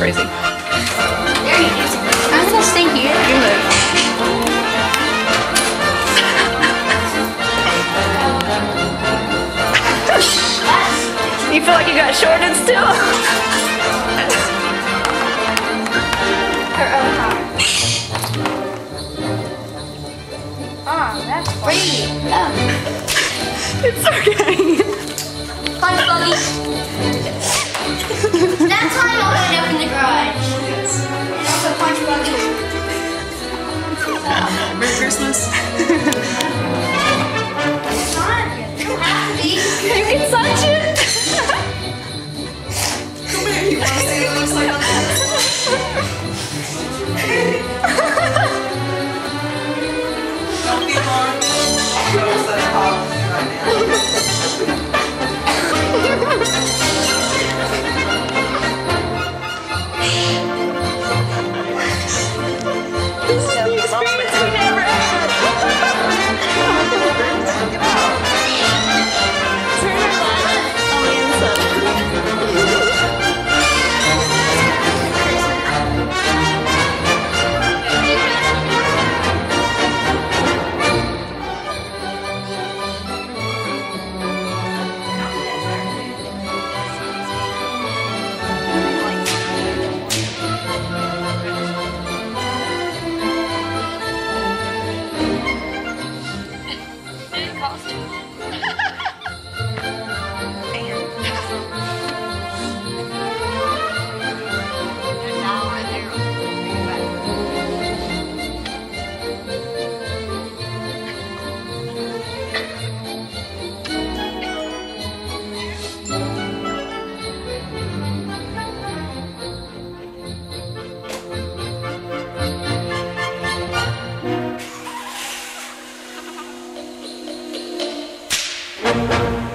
crazy. There you go. I'm gonna stay here. You move. You feel like you got shorted still? Her own car. Oh, that's pretty. Oh. It's okay. Punch buggy. That's why I opened up in the garage. Yes. And also punch buggy. Merry Christmas. It's not. You don't have to be. You can touch it. Come here. You want to see what it looks like on that? Don't be alarmed. Notice that I'm following you right now. Thank you.